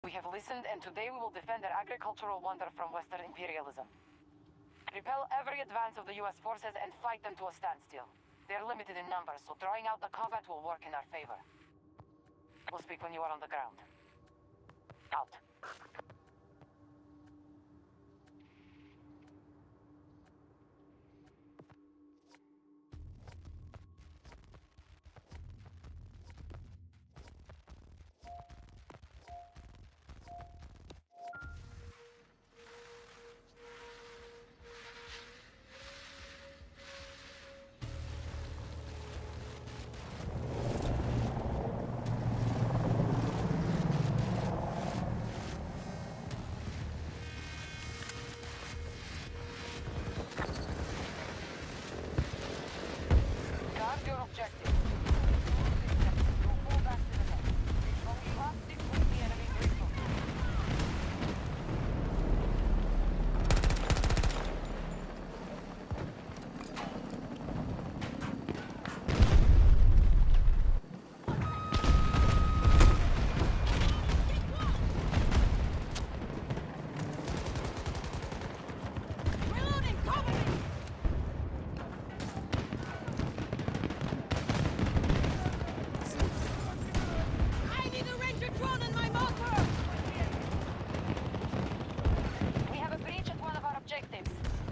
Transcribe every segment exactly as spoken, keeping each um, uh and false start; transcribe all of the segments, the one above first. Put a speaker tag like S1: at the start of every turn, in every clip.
S1: We have listened, and today we will defend our agricultural wonder from Western imperialism. Repel every advance of the U S forces and fight them to a standstill. They're limited in numbers, so drawing out the combat will work in our favor. We'll speak when you are on the ground. Out. Guard your objective. You'll fall back to the left. But we must deplete the enemy's resources.
S2: Reloading! Cover me! I need a ranger drone on my motor!
S1: We have a breach at one of our objectives.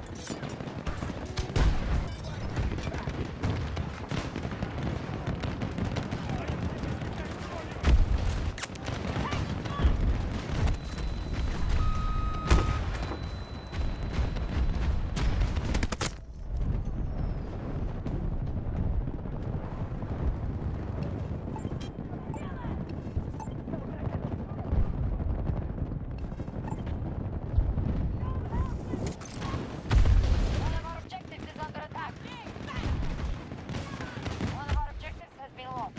S1: One of our objectives is under attack. One of our objectives has been lost.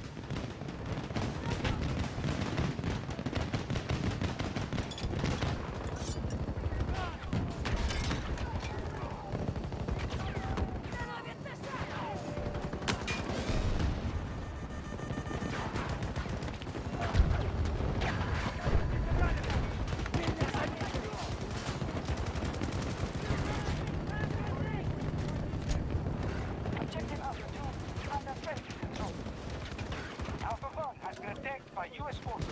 S1: Objective Alpha two under friendly control.
S3: Alpha one has been attacked by U S forces.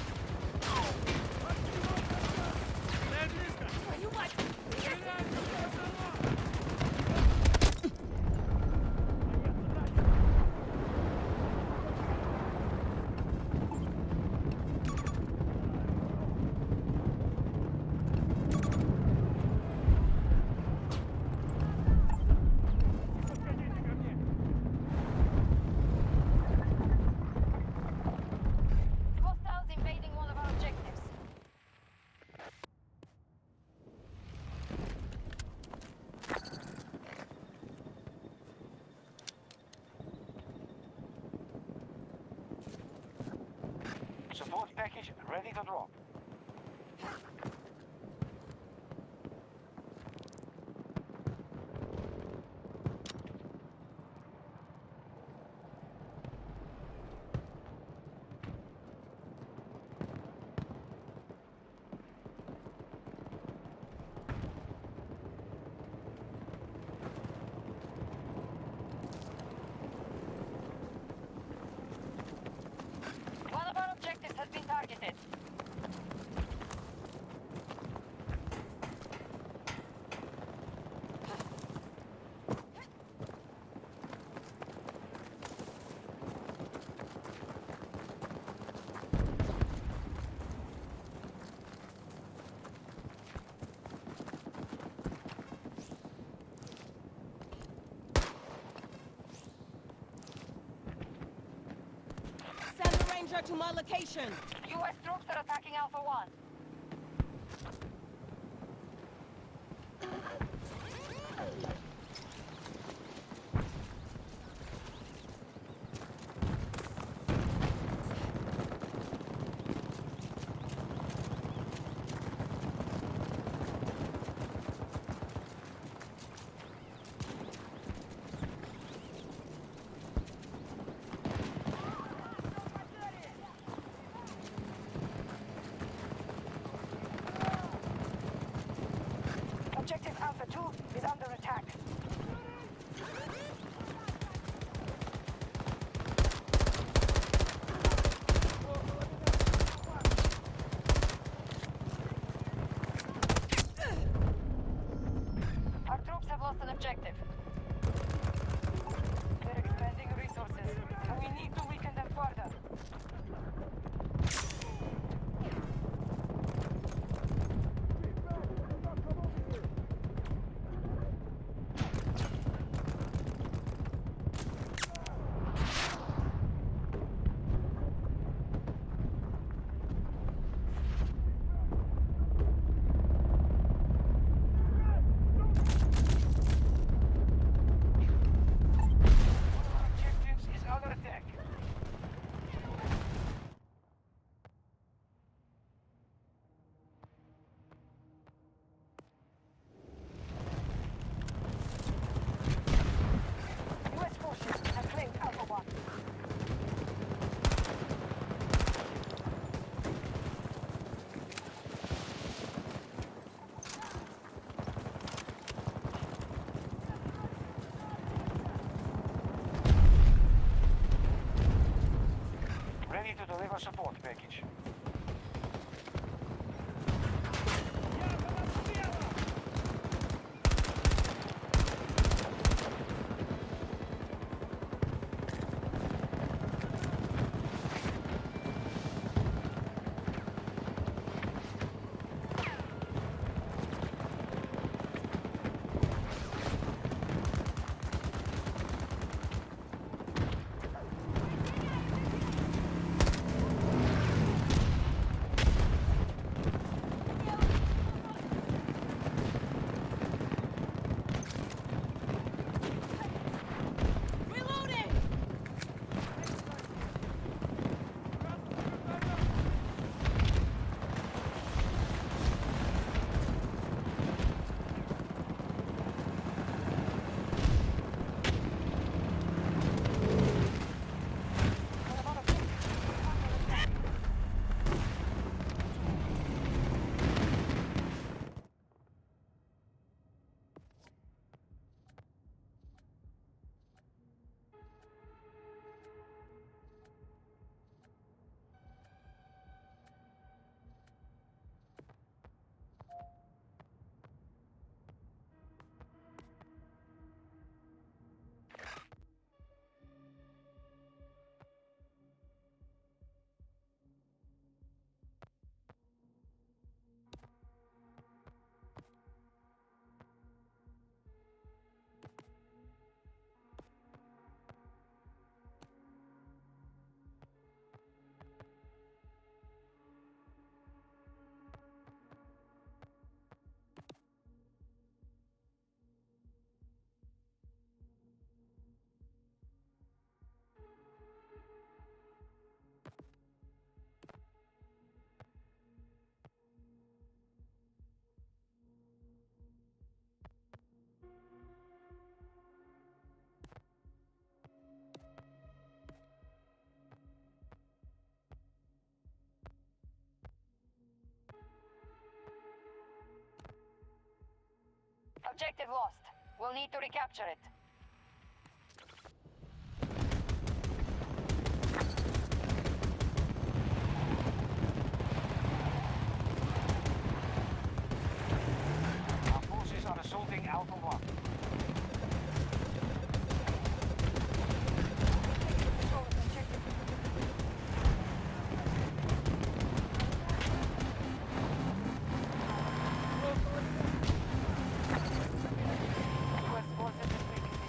S2: You what?
S1: Hostiles invading one of our objectives.
S3: Support package ready to drop.
S1: One of our objectives has been targeted.
S2: Send a ranger to my location!
S1: U S troops are attacking Alpha one.
S3: two is under attack.
S1: Our troops have lost an objective. They're expending resources, and we need to weaken them further.
S3: Objectives is under attack.
S1: U S forces have claimed Alpha One.
S3: Ready to deliver support package.
S2: Reloading!
S1: Objective lost. We'll need to recapture it.
S3: Our forces are assaulting Alpha One.
S1: U S forces have taken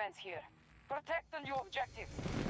S1: defense here. Protect the new objectives.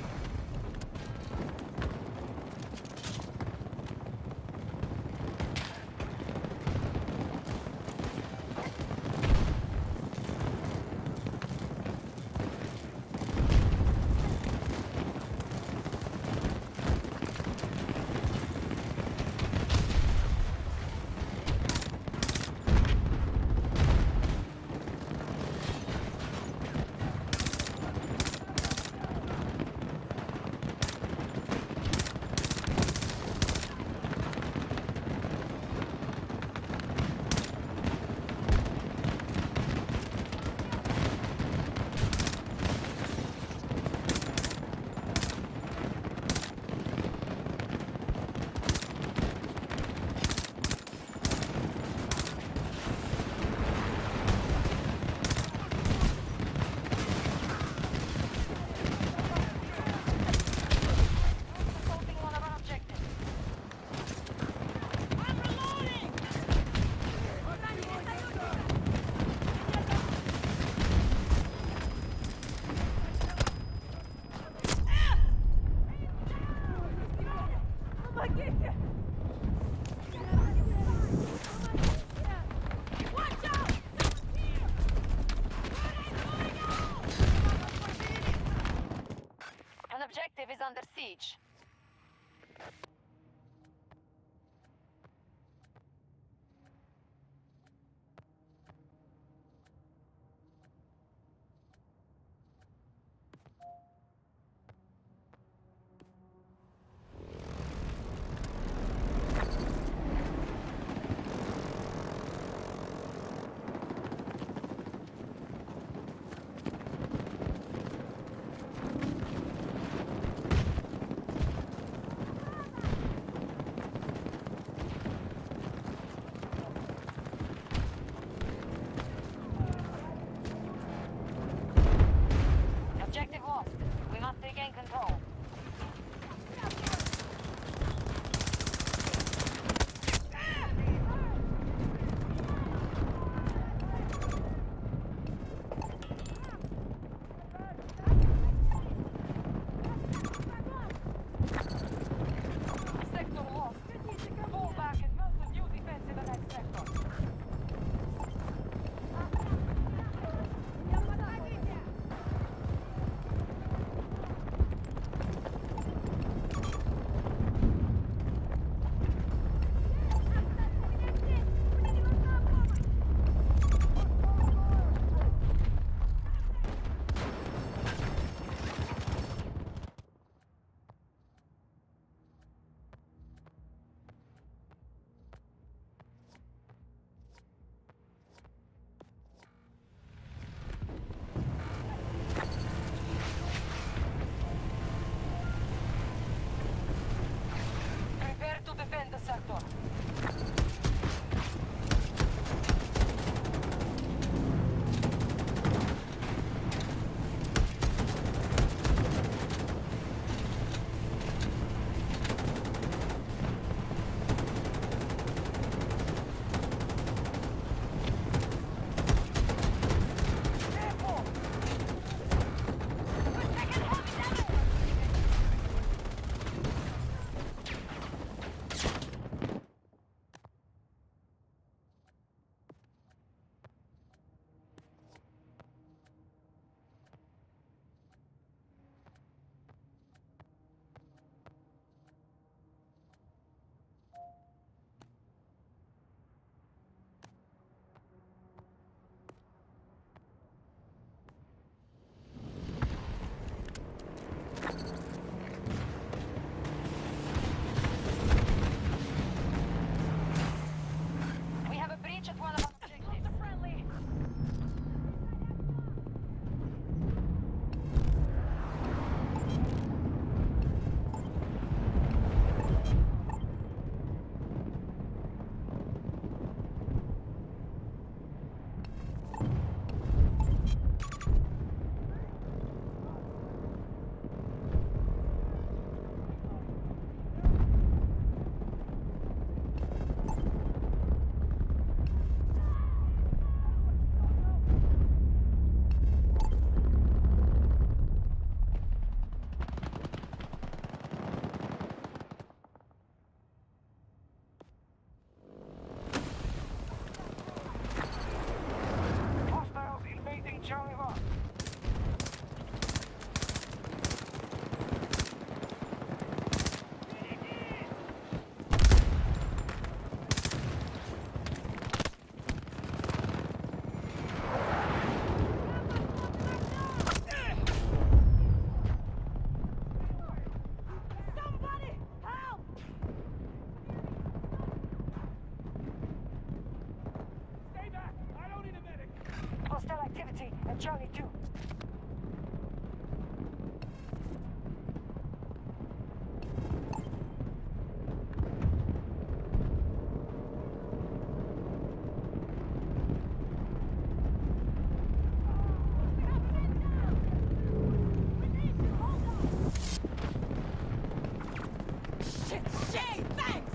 S1: Objective is under siege. Objective lost. We must regain control. Sector lost. Fall back and mount a new defense in the next sector. Prepare to defend the sector. Hostile activity at Charlie two.
S2: Shit, Shay, thanks!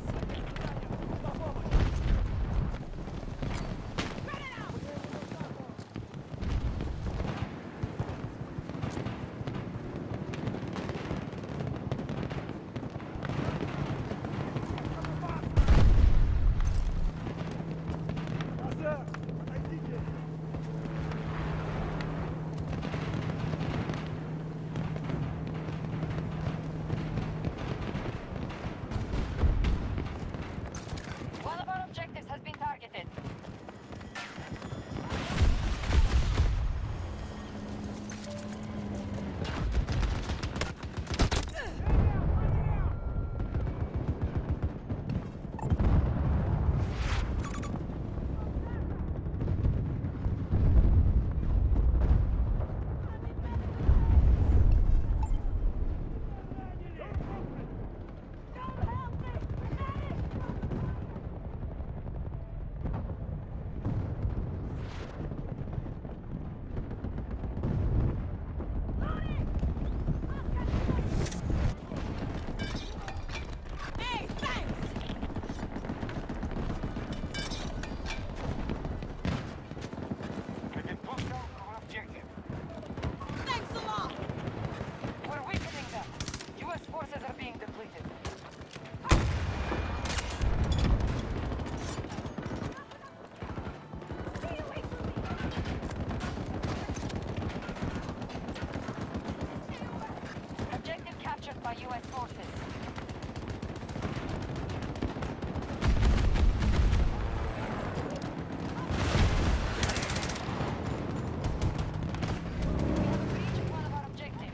S1: One of our objectives has been targeted.
S2: Hey, thanks!
S3: We've been pushed out from our objective.
S2: Thanks a lot!
S1: We're weakening them. U S forces are being depleted. Objective captured by U S forces. We have reached one of our objectives.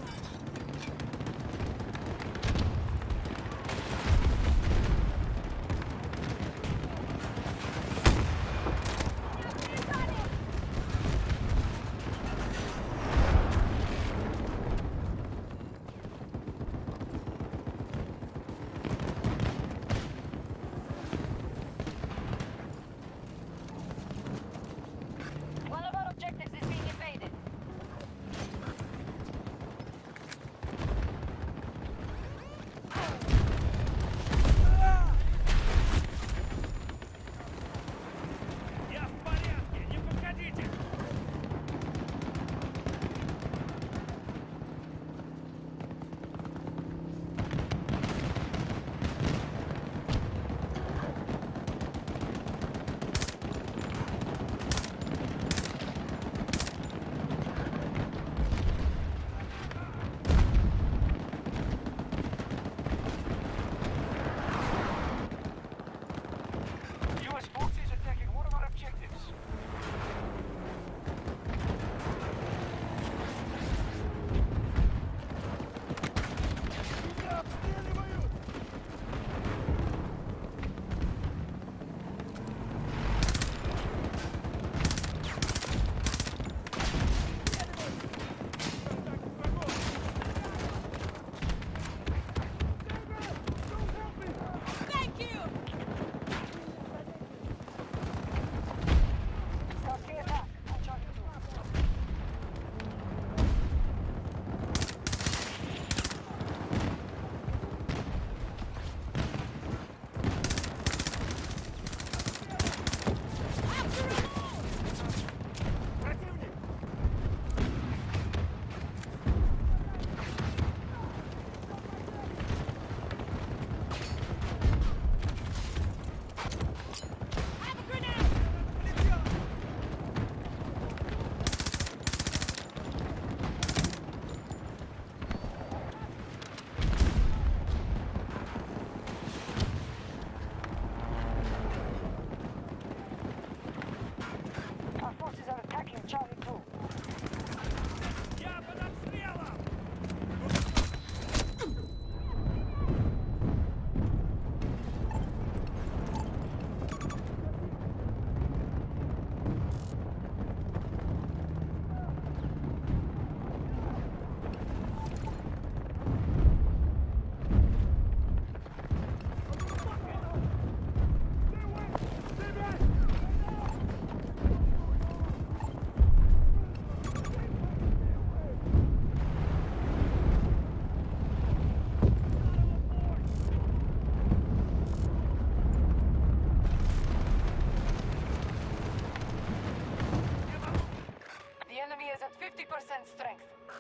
S1: percent strength.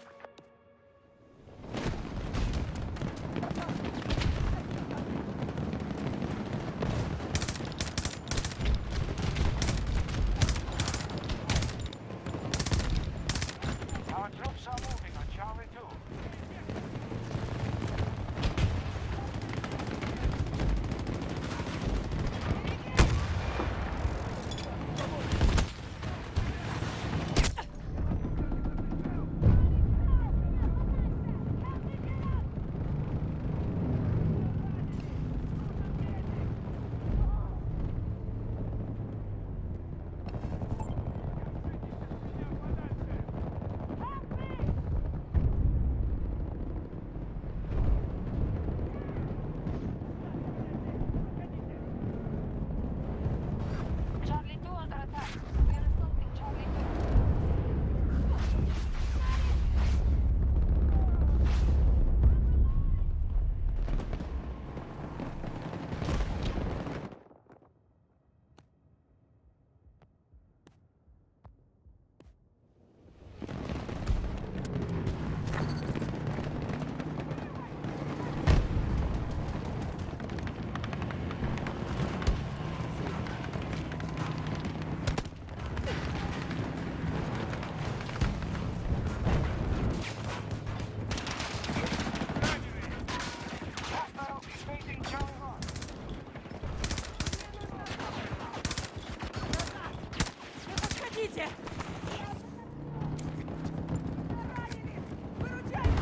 S3: Our troops are moving on Charlie two.
S1: Charlie two under attack. We are assaulting Charlie two.
S3: Hostile invading Charlie one.
S2: Не подходите! Выручайте!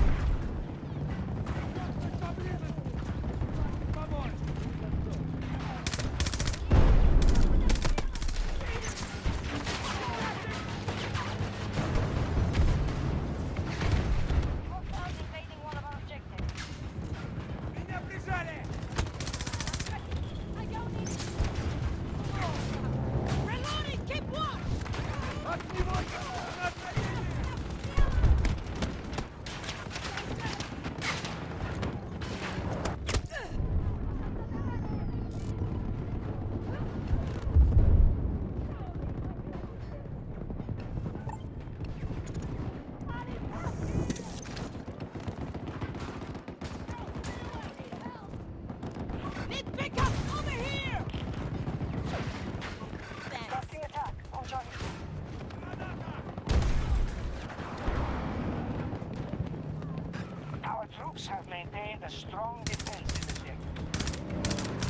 S1: Hostiles invading one of our objectives.
S3: Меня прижали!
S2: I don't need it! Reloading! Keep watch!
S3: Огневой!
S2: Need pickup! Over here! Thanks.
S1: Starting attack on Charlie two.
S3: Our troops have maintained a strong defense in the sector.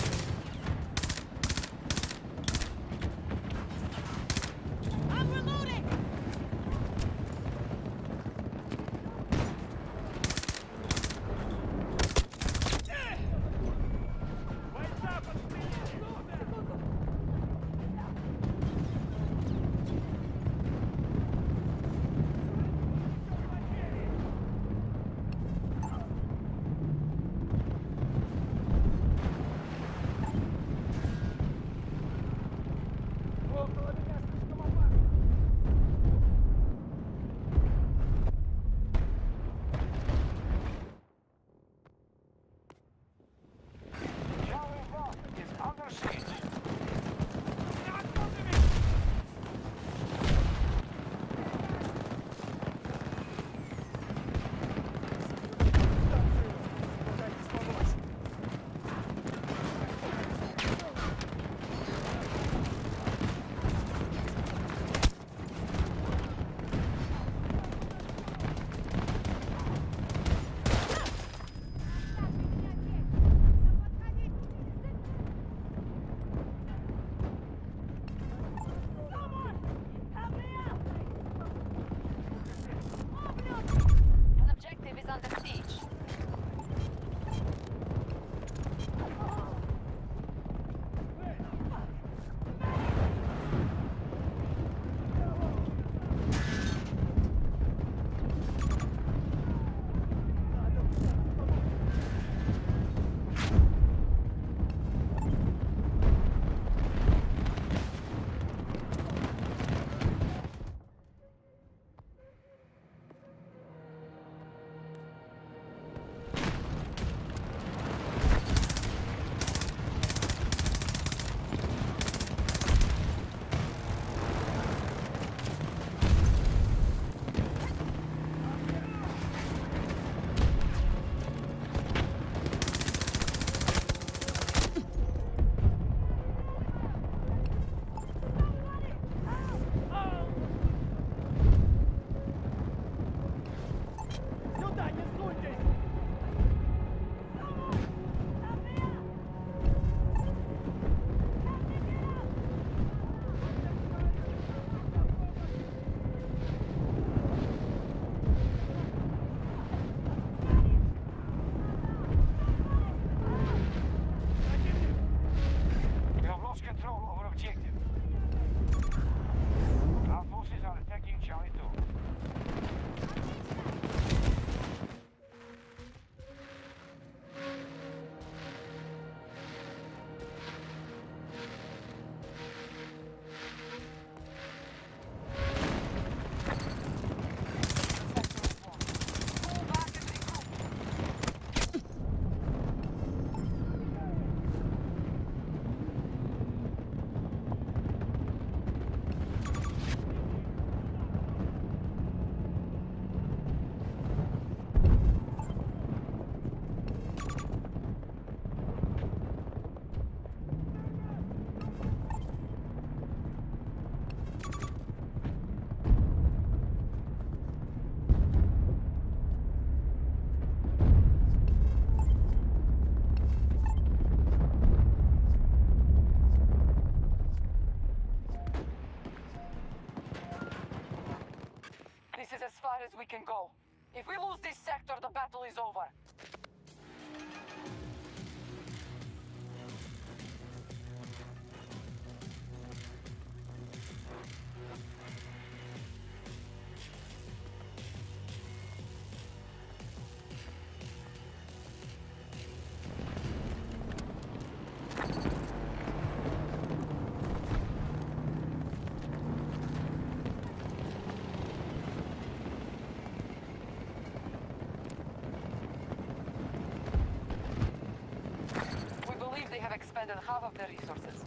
S2: I'm reloading!
S1: as far as we can go. If we lose this sector, the battle is over. They have expended half of their resources.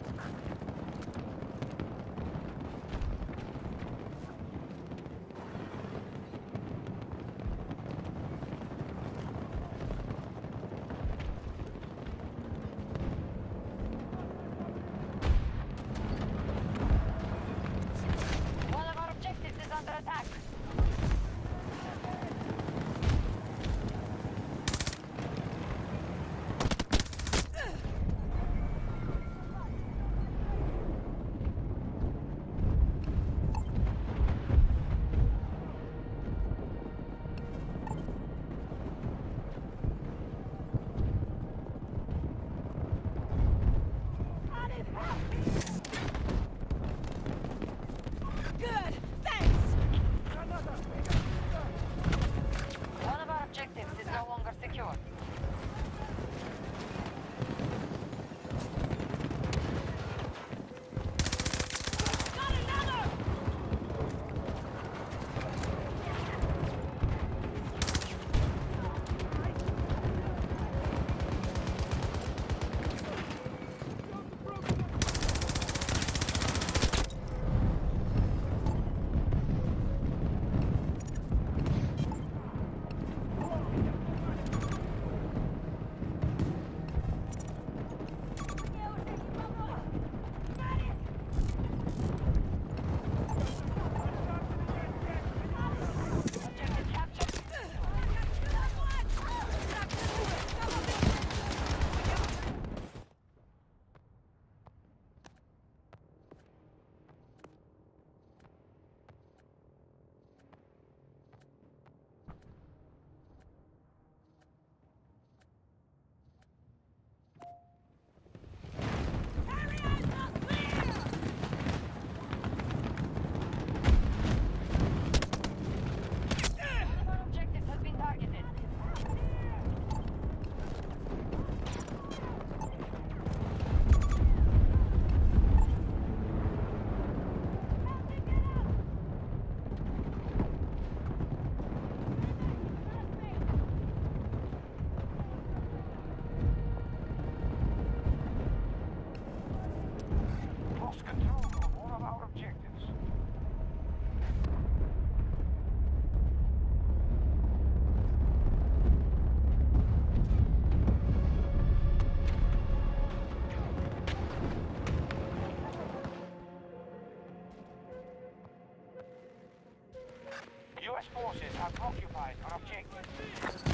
S1: One of our objectives is under attack.
S2: Good, thanks!
S1: One of our objectives is no longer secure.
S2: Got another!
S1: Objective captured. One of our objectives has been targeted.
S3: Lost control of all of our objectives. U S forces have occupied our objective.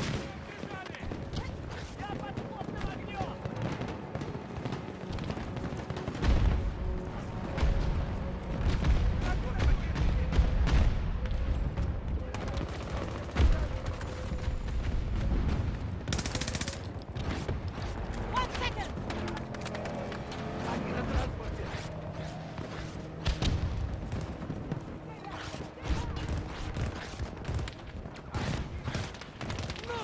S2: One second!
S3: No!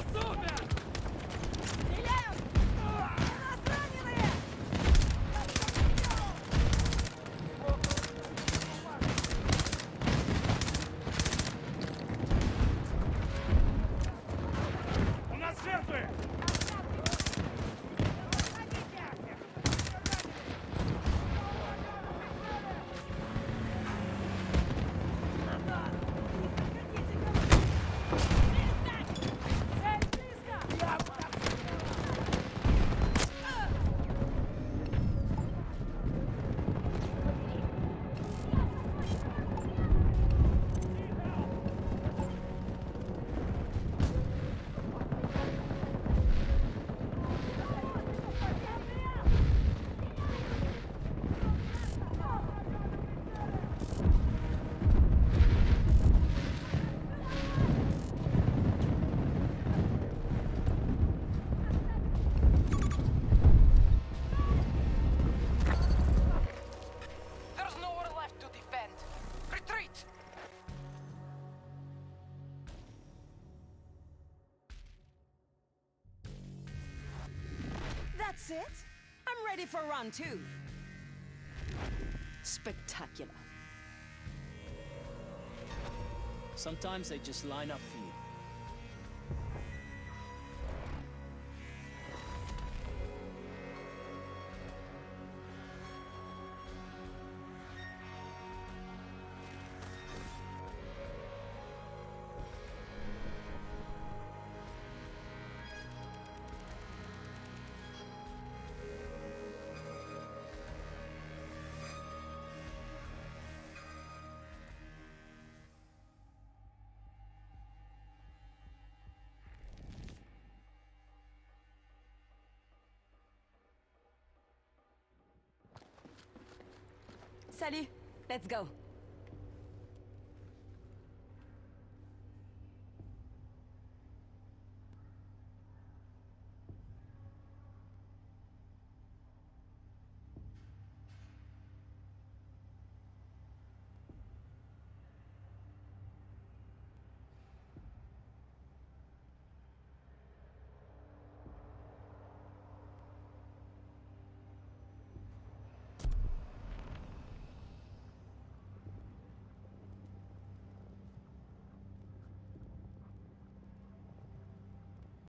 S2: That's it? I'm ready for round two. Spectacular.
S4: Sometimes they just line up for you.
S2: Salut. Let's go.